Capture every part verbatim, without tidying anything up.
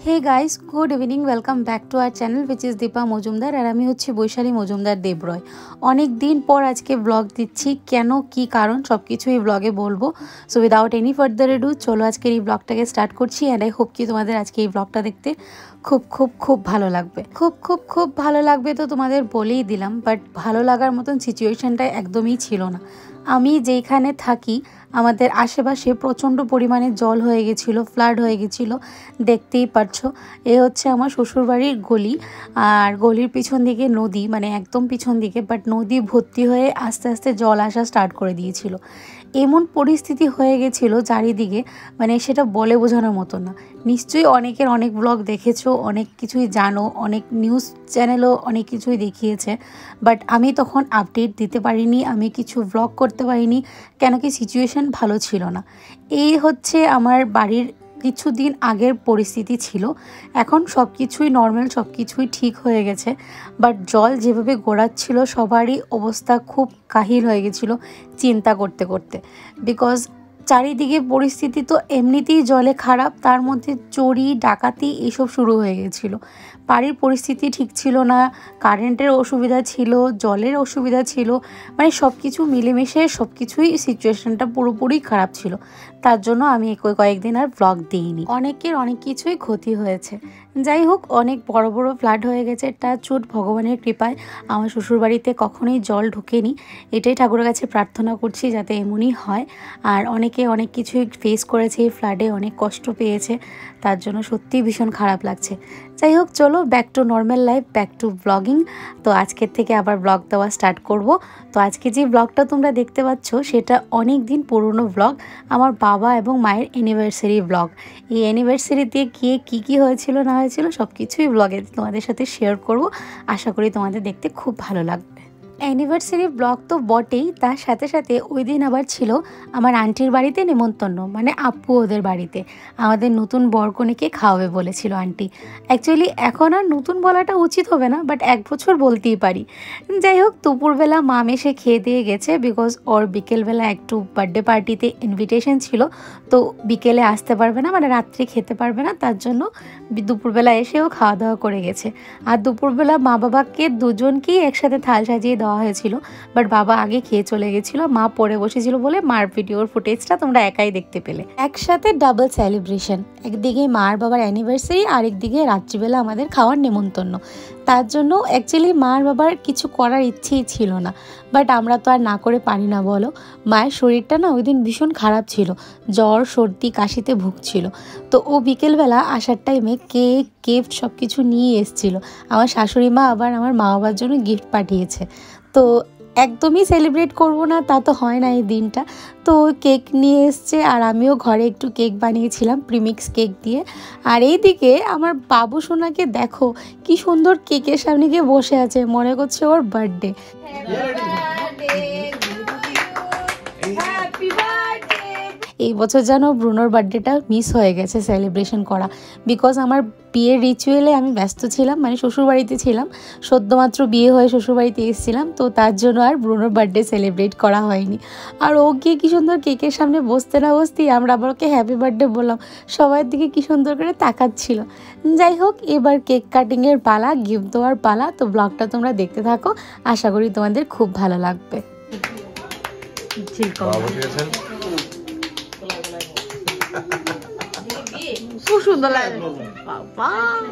Hey guys good evening welcome back to our channel which is Dipa Majumdar और आमी होच्छी बैशाली मजुमदार देबरय। अनेक दिन पर आज के ब्लग दिच्छी केनो की कारण सब किछुई ब्लगे बोलबो। So without any further ado चलो आजकेर এই ব্লগটাকে स्टार्ट করছি एंड आई होप कि তোমাদের আজকে এই ব্লগটা দেখতে খুব খুব খুব ভালো লাগবে। খুব খুব খুব ভালো লাগবে তো তোমাদের বলেই দিলাম, বাট ভালো লাগার মতন সিচুয়েশনটা একদমই ছিল না। আমি যেখানে থাকি আমাদের আশেপাশে প্রচণ্ড পরিমাণে জল হয়ে গেছিলো, ফ্লাড হয়ে গেছিলো, দেখতেই পারছো। এ হচ্ছে আমার শ্বশুরবাড়ির গলি, আর গলির পিছন দিকে নদী, মানে একদম পিছন দিকে, বাট নদী ভর্তি হয়ে আস্তে আস্তে জল আসা স্টার্ট করে দিয়েছিল। এমন পরিস্থিতি হয়ে গেছিলো চারিদিকে, মানে সেটা বলে বোঝানোর মতো না। নিশ্চয়ই অনেকের অনেক ব্লগ দেখেছো, অনেক কিছুই জানো, অনেক নিউজ চ্যানেলও অনেক কিছুই দেখিয়েছে, বাট আমি তখন আপডেট দিতে পারিনি, আমি কিছু ব্লগ করতে পারিনি, কেন কি সিচুয়েশন ভালো ছিল না। এই হচ্ছে আমার বাড়ির কিছুদিন আগের পরিস্থিতি ছিল। এখন সব কিছুই নর্মাল, সব কিছুই ঠিক হয়ে গেছে, বাট জল যেভাবে গড়াচ্ছিল সবারই অবস্থা খুব কাহিল হয়ে গেছিলো চিন্তা করতে করতে। বিকজ চারিদিকে পরিস্থিতি তো এমনিতেই জলে খারাপ, তার মধ্যে চুরি ডাকাতি এসব শুরু হয়ে গেছিলো। বাড়ির পরিস্থিতি ঠিক ছিল না, কারেন্টের অসুবিধা ছিল, জলের অসুবিধা ছিল, মানে সব কিছু মিলেমিশে সব কিছুই সিচুয়েশনটা পুরোপুরি খারাপ ছিল। তার জন্য আমি কয়েকদিন আর ব্লগ দিইনি। অনেকের অনেক কিছুই ক্ষতি হয়েছে। যাই হোক, অনেক বড় বড় ফ্লাড হয়ে গেছে, টাচউড ভগবানের কৃপায় আমার শ্বশুরবাড়িতে কখনোই জল ঢোকেনি। এটাই ঠাকুরের কাছে প্রার্থনা করছি যাতে এমনই হয়। আর অনেকে অনেক কিছুই ফেস করেছে এই ফ্লাডে, অনেক কষ্ট পেয়েছে, তার জন্য সত্যিই ভীষণ খারাপ লাগছে। যাই হোক, চলো back to normal life, back to blogging. তো আজকের থেকে আবার ব্লগ দেওয়া স্টার্ট করব। তো আজকে যে ব্লগটা তোমরা দেখতে পাচ্ছ সেটা অনেক দিন পুরনো ব্লগ, আমার বাবা এবং মায়ের অ্যানিভার্সারি ব্লগ। এই অ্যানিভার্সারিতে গিয়ে কী কী হয়েছিল না হয়েছিল সব কিছুই ব্লগে তোমাদের সাথে শেয়ার করব। আশা করি তোমাদের দেখতে খুব ভালো লাগবে। অ্যানিভার্সারি ব্লগ তো বটেই, তার সাথে সাথে ওই দিন আবার ছিল আমার আন্টির বাড়িতে নেমন্তন্ন, মানে আপু ওদের বাড়িতে আমাদের নতুন বরকনেকে খাওয়াবে বলেছিল আন্টি। অ্যাকচুয়ালি এখন আর নতুন বলাটা উচিত হবে না, বাট এক বছর বলতেই পারি। যাই হোক, দুপুরবেলা মা এসে খেয়ে দিয়ে গেছে, বিকজ ওর বিকেলবেলা একটু বার্থডে পার্টিতে ইনভিটেশন ছিল, তো বিকেলে আসতে পারবে না, মানে রাত্রি খেতে পারবে না, তার জন্য দুপুরবেলা এসেও খাওয়া দাওয়া করে গেছে। আর দুপুরবেলা মা বাবাকে দুজনকেই একসাথে থাল সাজিয়ে দেওয়া হয়েছিল, বাট বাবা আগে খেয়ে চলে গেছিলো, মা পরে বসেছিল বলে মার ভিডিওর ফুটেজটা তোমরা একাই দেখতে পেলে। একসাথে ডাবল সেলিব্রেশন, একদিকে মার বাবার অ্যানিভার্সারি, আরেকদিকে রাত্রিবেলা আমাদের খাওয়ার নেমন্তন্ন। তার জন্য অ্যাকচুয়ালি মার বাবার কিছু করার ইচ্ছেই ছিল না, বাট আমরা তো আর না করে পারি না বলো। মায়ের শরীরটা না ওই দিন ভীষণ খারাপ ছিল, জ্বর সর্দি কাশিতে ভুগছিল। তো ও বিকেলবেলা আসার টাইমে কেক গিফট সব কিছু নিয়ে এসেছিল। আমার শাশুড়ি মা আবার আমার মা বাবার জন্য গিফট পাঠিয়েছে। তো একদমই সেলিব্রেট করব না তা তো হয় না এই দিনটা। তো কেক নিয়ে এসছে, আর আমিও ঘরে একটু কেক বানিয়েছিলাম প্রিমিক্স কেক দিয়ে। আর এইদিকে আমার বাবু সোনাকে দেখো কি সুন্দর কেকের সামনে গিয়ে বসে আছে, মনে করছে ওর বার্থডে। এই বছর যেন ব্রুনোর বার্থডেটা মিস হয়ে গেছে সেলিব্রেশন করা, বিকজ আমার বিয়ের রিচুয়ালে আমি ব্যস্ত ছিলাম, মানে শ্বশুরবাড়িতে ছিলাম, সদ্যমাত্র বিয়ে হয়ে শ্বশুরবাড়িতে এসেছিলাম, তো তার জন্য আর ব্রুনোর বার্থডে সেলিব্রেট করা হয়নি। আর ও গিয়ে কী সুন্দর কেকের সামনে বসতে না বসতেই আমরা আবার ওকে হ্যাপি বার্থডে বললাম, সবার দিকে কী সুন্দর করে তাকাচ্ছিল। যাই হোক, এবার কেক কাটিংয়ের পালা, গিফট দেওয়ার পালা। তো ব্লগটা তোমরা দেখতে থাকো, আশা করি তোমাদের খুব ভালো লাগবে। খুব সুন্দর লাগে বাবা।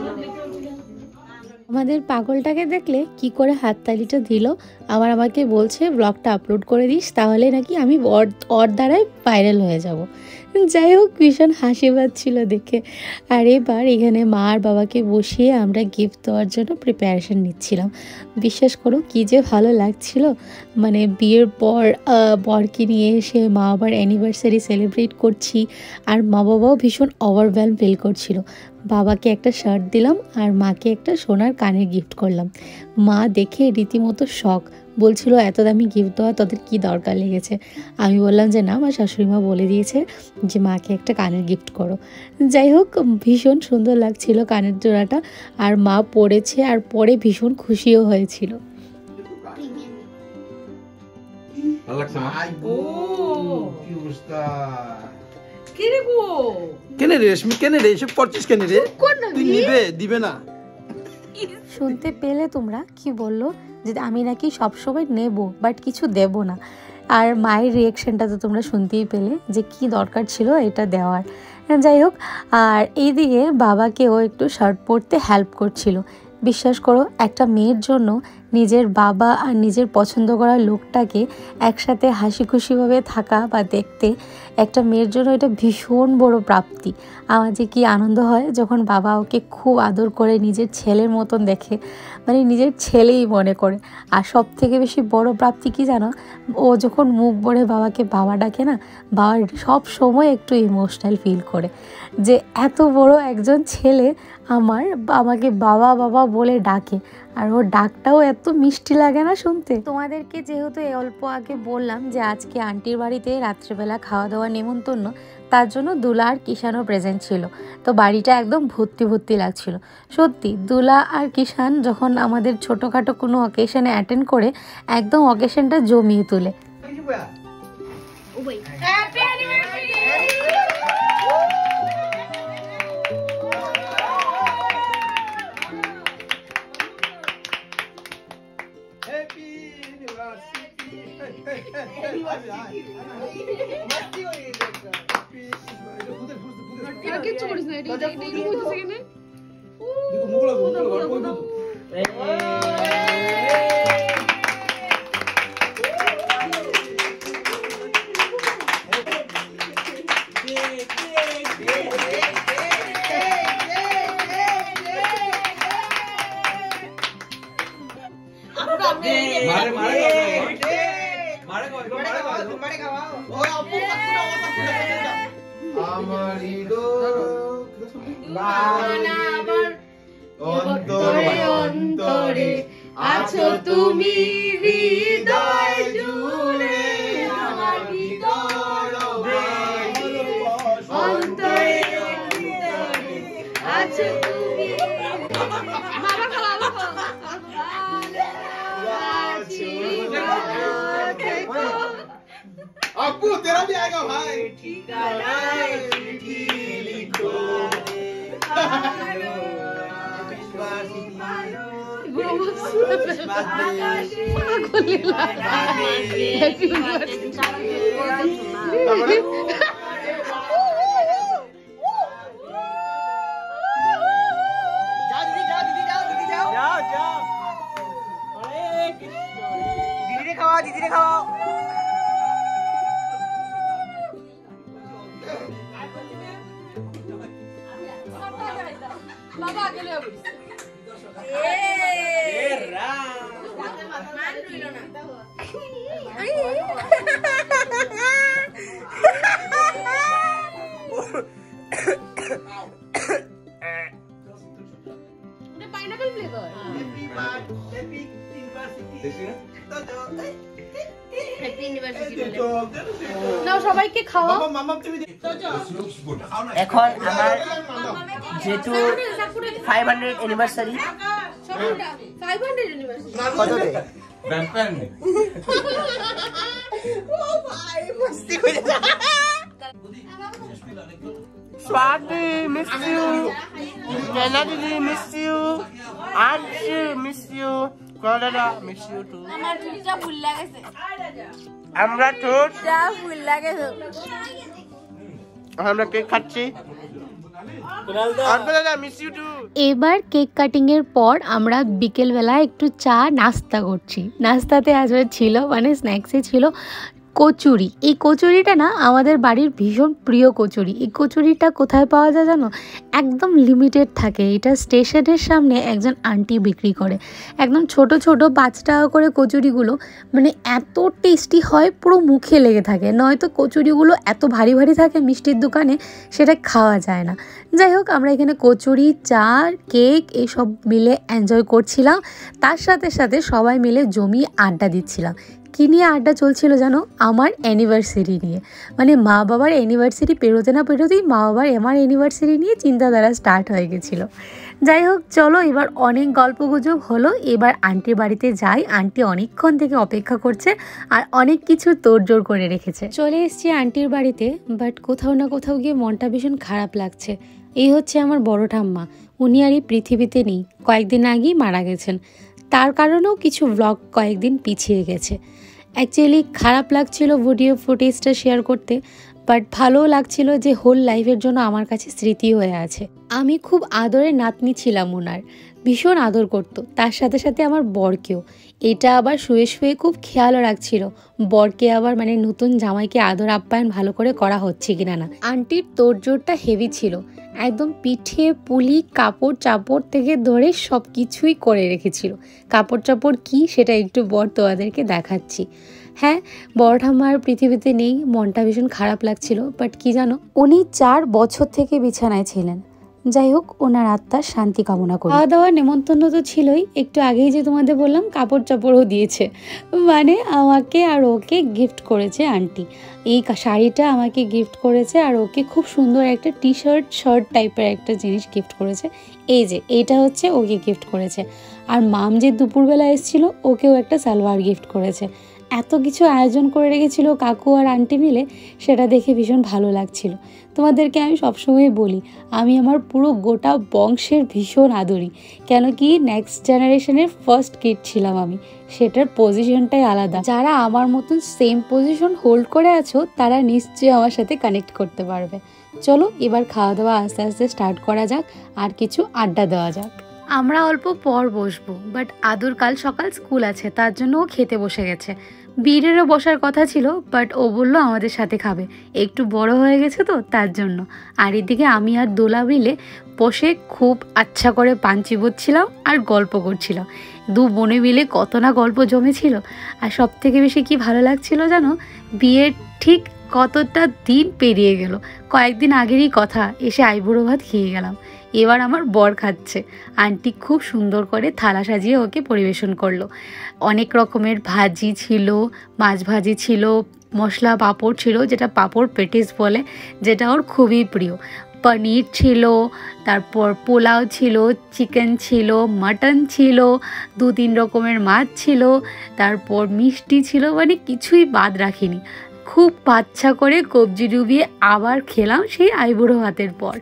আমাদের পাগলটাকে দেখলে কি করে হাততালিটা দিল, আবার আমাকে বলছে ব্লগটা আপলোড করে দিস, তাহলে নাকি আমি ওর দ্বারাই ভাইরাল হয়ে যাব। যাই হোক, ভীষণ হাসি পাচ্ছিল দেখে। আর এবার এখানে মা আর বাবাকে বসিয়ে আমরা গিফট দেওয়ার জন্য প্রিপারেশান নিচ্ছিলাম। বিশ্বাস করো কি যে ভালো লাগছিল, মানে বিয়ের পর বরকে নিয়ে এসে মা বাবার অ্যানিভার্সারি সেলিব্রেট করছি, আর মা বাবাও ভীষণ ওভারওয়েলম ফিল করছিল। বাবাকে একটা শার্ট দিলাম আর মাকে একটা সোনার কানের গিফট করলাম। মা দেখে রীতিমতো শখ, বলছিল এত দামি গিফট দেওয়া তোদের কী দরকার লেগেছে। আমি বললাম যে না, আমার শাশুড়ি মা বলে দিয়েছে যে মাকে একটা কানের গিফট করো। যাই হোক, ভীষণ সুন্দর লাগছিল কানের জোড়াটা, আর মা পরেছে আর পরে ভীষণ খুশিও হয়েছিল। কেনে গো কেনে রে রেশমি কেনে রে এসব করছিস কেনে রে তুই নিবে দিবে না শুনতে পেলে তোমরা কি বললো যে আমি নাকি সবসময় নেব বাট কিছু দেব না। আর মায়ের রিয়েকশনটা তো তোমরা শুনতেই পেলে যে কি দরকার ছিল এটা দেওয়ার। যাই হোক, আর এইদিকে বাবাকেও একটু শার্ট পরতে হেল্প করছিল। বিশ্বাস করো, একটা মেয়ের জন্য নিজের বাবা আর নিজের পছন্দ করা লোকটাকে একসাথে হাসি খুশিভাবে থাকা বা দেখতে একটা মেয়ের জন্য এটা ভীষণ বড় প্রাপ্তি। আমার যে কী আনন্দ হয় যখন বাবা ওকে খুব আদর করে নিজের ছেলের মতন দেখে, মানে নিজের ছেলেই মনে করে। আর সব থেকে বেশি বড় প্রাপ্তি কি জানো, ও যখন মুখ ভরে বাবাকে বাবা ডাকে না, বাবার সব সময় একটু ইমোশনাল ফিল করে যে এত বড় একজন ছেলে আমার আমাকে বাবা বাবা বলে ডাকে, আর ওর ডাকটাও এত মিষ্টি লাগে না শুনতে। তোমাদেরকে যেহেতু অল্প আগে বললাম যে আজকে আন্টির বাড়িতে রাত্রেবেলা খাওয়া দাওয়া নেমন্তন্ন, তার জন্য দুলা আর কিষানও প্রেজেন্ট ছিল। তো বাড়িটা একদম ভর্তি ভর্তি লাগছিল। সত্যি দুলা আর কিষান যখন আমাদের ছোটোখাটো কোনো অকেশনে অ্যাটেন্ড করে একদম অকেশনটা জমিয়ে তোলে। मारे मारे मारे मारे मारे ओ अपू আমারি গো আমার অন্তরে অন্তরে আছো তুমি হৃদয় জুড়ে আমার ভিতর অন্তরে অন্তরে আছো তুমি বাবা খাওয়া अप्पू तेरा भी आएगा भाई ठिकाना चिट्ठी लिखो दीदी खाओ दीदी ने खाओ बाबा आगे ले आओ ए ए राम मान रहिलो ना ये pineapple flavour happy birthday happy university নাও সবাইকে খাওয়া এখন আমার যেহেতু পাঁচশো অ্যানিভার্সারি পাঁচশো অ্যানিভার্সারি কত দে ব্যাম্পেন ও ভাই মস্তি করে স্বাগত মিস ইউ জানা দিদি miss you aunty miss you কলরা মিস ইউ টু আমার ঠোঁটটা ফুল লাগেছে আমরা ঠোঁটটা ফুল লাগেছে আমরা কেক খাচ্ছি এবার কেক কাটিংয়ের পর আমরা বিকেলবেলা একটু চা নাস্তা করছি। নাস্তাতে আসলে ছিল মানে স্ন্যাক্সে ছিল কচুরি। এই কচুরিটা না আমাদের বাড়ির ভীষণ প্রিয় কচুরি। এই কচুরিটা কোথায় পাওয়া যায় জানো, একদম লিমিটেড থাকে। এটা স্টেশনের সামনে একজন আন্টি বিক্রি করে, একদম ছোট ছোট পাঁচ টাকা করে কচুরিগুলো, মানে এত টেস্টি হয় পুরো মুখে লেগে থাকে। নয়তো কচুরিগুলো এত ভারী ভারী থাকে মিষ্টির দোকানে, সেটা খাওয়া যায় না। যাই হোক, আমরা এখানে কচুরি, চা, কেক এইসব মিলে এনজয় করছিলাম, তার সাথে সাথে সবাই মিলে জমিয়ে আড্ডা দিচ্ছিলাম। কী নিয়ে আড্ডা চলছিল জানো? আমার অ্যানিভার্সারি নিয়ে। মানে মা বাবার অ্যানিভার্সারি পেরোতে না পেরোতেই মা বাবার আমার অ্যানিভার্সারি নিয়ে চিন্তাধারা স্টার্ট হয়ে গেছিলো। যাই হোক, চলো এবার অনেক গল্পগুজব হলো, এবার আন্টির বাড়িতে যাই। আন্টি অনেকক্ষণ থেকে অপেক্ষা করছে আর অনেক কিছু তোড়জোড় করে রেখেছে। চলে এসছি আন্টির বাড়িতে, বাট কোথাও না কোথাও গিয়ে মনটা ভীষণ খারাপ লাগছে। এই হচ্ছে আমার বড় ঠাম্মা, উনি আর এই পৃথিবীতে নেই, কয়েকদিন আগেই মারা গেছেন। তার কারণেও কিছু ব্লগ কয়েকদিন পিছিয়ে গেছে। অ্যাকচুয়ালি খারাপ লাগছিল ভিডিও ফুটেজটা শেয়ার করতে, বাট ভালোও লাগছিল যে হোল লাইফের জন্য আমার কাছে স্মৃতি হয়ে আছে। আমি খুব আদরের নাতনি ছিলাম ওনার, ভীষণ আদর করতো। তার সাথে সাথে আমার বরকেও। এটা আবার শুয়ে শুয়ে খুব খেয়ালও রাখছিল বরকে আবার মানে নতুন জামাইকে আদর আপ্যায়ন ভালো করে করা হচ্ছে কিনা না। আন্টির তোড়জোড়টা হেভি ছিল, একদম পিঠে পুলি কাপড় চাপড় থেকে ধরে সব কিছুই করে রেখেছিল। কাপড় চাপড় কি সেটা একটু বর তোমাদেরকে দেখাচ্ছি। হ্যাঁ, বড় ঠাম্মার পৃথিবীতে নেই, মনটা ভীষণ খারাপ লাগছিল। বাট কি জানো, উনি চার বছর থেকে বিছানায় ছিলেন। যাই হোক, ওনার আত্মার শান্তি কামনা করি। খাওয়া দাওয়ার নেমন্তন্ন তো ছিলই, একটু আগেই যে তোমাদের বললাম কাপড় চাপড়ও দিয়েছে। মানে আমাকে আর ওকে গিফট করেছে আন্টি। এই শাড়িটা আমাকে গিফট করেছে আর ওকে খুব সুন্দর একটা টি শার্ট শার্ট টাইপের একটা জিনিস গিফট করেছে। এই যে এইটা হচ্ছে ওকে গিফট করেছে। আর মাম যে দুপুরবেলা এসেছিল ওকেও একটা সালোয়ার গিফট করেছে। এত কিছু আয়োজন করে রেখেছিল কাকু আর আন্টি মিলে, সেটা দেখে ভীষণ ভালো লাগছিল। তোমাদেরকে আমি সবসময় বলি, আমি আমার পুরো গোটা বংশের ভীষণ আদরি, কেন কি নেক্সট জেনারেশনের ফার্স্ট কিড ছিলাম আমি, সেটার পজিশনটাই আলাদা। যারা আমার মতন সেম পজিশন হোল্ড করে আছো তারা নিশ্চয়ই আমার সাথে কানেক্ট করতে পারবে। চলো এবার খাওয়া দাওয়া আস্তে আস্তে স্টার্ট করা যাক আর কিছু আড্ডা দেওয়া যাক। আমরা অল্প পর বসবো, বাট আদুর কাল সকাল স্কুল আছে, তার জন্য ও খেতে বসে গেছে। বীরেরও বসার কথা ছিল, বাট ও বললো আমাদের সাথে খাবে, একটু বড় হয়ে গেছে তো তার জন্য। আর এদিকে আমি আর দোলা মিলে বসে খুব আচ্ছা করে পান চিবোচ্ছিলাম আর গল্প করছিলাম। দু বোনে মিলে কত না গল্প জমেছিল। আর সব থেকে বেশি কি ভালো লাগছিল জানো, বিয়ের ঠিক কতটা দিন পেরিয়ে গেল, কয়েকদিন আগেরই কথা, এসে আইবুড়ো ভাত খেয়ে গেলাম। এবার আমার বর খাচ্ছে। আন্টি খুব সুন্দর করে থালা সাজিয়ে ওকে পরিবেশন করলো। অনেক রকমের ভাজি ছিল, মাছ ভাজি ছিল, মশলা পাঁপড় ছিল, যেটা পাঁপড় পেটিস বলে, যেটা ওর খুবই প্রিয়। পনির ছিল, তারপর পোলাও ছিল, চিকেন ছিল, মাটন ছিল, দু তিন রকমের মাছ ছিল, তারপর মিষ্টি ছিল, মানে কিছুই বাদ রাখিনি। খুব বাচ্চা করে কবজি ডুবিয়ে আবার খেলাম সেই আইবুড়ো ভাতের পর।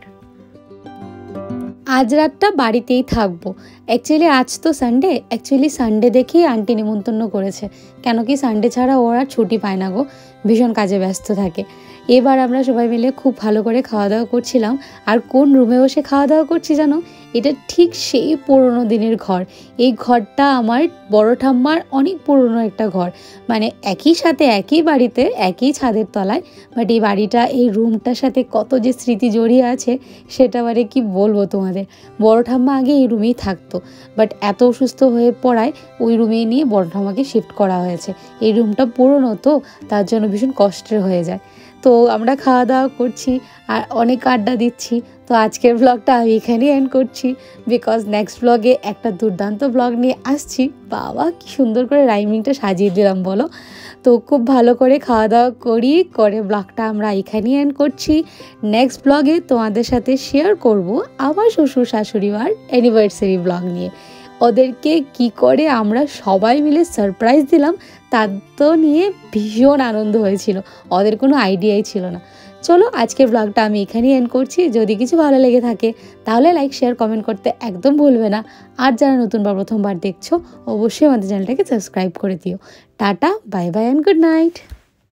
আজ রাতটা বাড়িতেই থাকবো। অ্যাকচুয়ালি আজ তো সানডে, অ্যাকচুয়ালি সানডে দেখেই আন্টি নিমন্ত্রণ করেছে, কেন কি সানডে ছাড়া ওরা ছুটি পায় না গো, ভীষণ কাজে ব্যস্ত থাকে। এবার আমরা সবাই মিলে খুব ভালো করে খাওয়া দাওয়া করছিলাম। আর কোন রুমে বসে খাওয়া দাওয়া করছি জানো, এটা ঠিক সেই পুরনো দিনের ঘর। এই ঘরটা আমার বড় ঠাম্মার অনেক পুরনো একটা ঘর, মানে একই সাথে একই বাড়িতে একই ছাদের তলায়, বাট এই বাড়িটা এই রুমটার সাথে কত যে স্মৃতি জড়িয়ে আছে সেটা মানে কি বলবো তোমাদের। বড় ঠাম্মা আগে এই রুমেই থাকতো, বাট এত অসুস্থ হয়ে পড়ায় ওই রুমেই নিয়ে বড় ঠাম্মাকে শিফট করা হয়েছে। এই রুমটা পুরনো তো, তার জন্য ভীষণ কষ্টের হয়ে যায়। তো আমরা খাওয়া দাওয়া করছি আর অনেক আড্ডা দিচ্ছি। তো আজকের ব্লগটা আমি এখানেই এন্ড করছি, বিকজ নেক্সট ব্লগে একটা দুর্দান্ত ব্লগ নিয়ে আসছি। বাবা কি সুন্দর করে রাইমিংটা সাজিয়ে দিলাম বলো। তো খুব ভালো করে খাওয়া দাওয়া করি করে ব্লগটা আমরা এখানেই এন্ড করছি। নেক্সট ব্লগে তোমাদের সাথে শেয়ার করব আবার শ্বশুর শাশুড়ি আর অ্যানিভার্সারি ব্লগ নিয়ে। ওদেরকে কি করে আমরা সবাই মিলে সারপ্রাইজ দিলাম তার তো নিয়ে ভীষণ আনন্দ হয়েছিল, ওদের কোনো আইডিয়াই ছিল না। চলো আজকের ব্লগটা আমি এখানেই এন্ড করছি। যদি কিছু ভালো লেগে থাকে তাহলে লাইক শেয়ার কমেন্ট করতে একদম ভুলবে না। আর যারা নতুন বা প্রথমবার দেখছো অবশ্যই আমাদের চ্যানেলটাকে সাবস্ক্রাইব করে দিও। Tata, bye bye and good night.